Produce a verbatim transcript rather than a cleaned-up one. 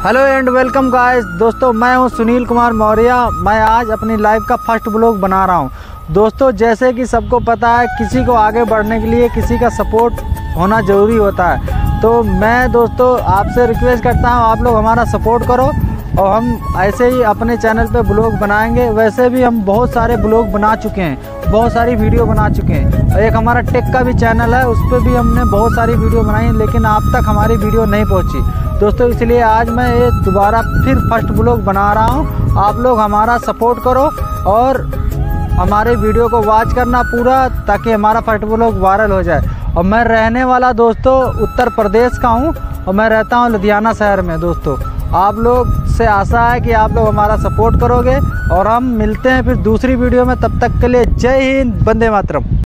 Hello and welcome guys. दोस्तों मैं हूं सुनील कुमार मौर्य। मैं आज अपनी लाइफ का फर्स्ट ब्लॉग बना रहा हूं। दोस्तों जैसे कि सबको पता है, किसी को आगे बढ़ने के लिए किसी का सपोर्ट होना ज़रूरी होता है। तो मैं दोस्तों आपसे रिक्वेस्ट करता हूं, आप लोग हमारा सपोर्ट करो और हम ऐसे ही अपने चैनल पे ब्लॉग बनाएंगे। वैसे भी हम बहुत सारे ब्लॉग बना चुके हैं, बहुत सारी वीडियो बना चुके हैं। और एक हमारा टेक का भी चैनल है, उस पर भी हमने बहुत सारी वीडियो बनाई है, लेकिन आप तक हमारी वीडियो नहीं पहुंची। दोस्तों इसलिए आज मैं ये दोबारा फिर फर्स्ट ब्लॉग बना रहा हूं। आप लोग हमारा सपोर्ट करो और हमारे वीडियो को वॉच करना पूरा, ताकि हमारा फर्स्ट ब्लॉग वायरल हो जाए। और मैं रहने वाला दोस्तों उत्तर प्रदेश का हूं और मैं रहता हूं लुधियाना शहर में। दोस्तों आप लोग से आशा है कि आप लोग हमारा सपोर्ट करोगे और हम मिलते हैं फिर दूसरी वीडियो में। तब तक के लिए जय हिंद, वंदे मातरम।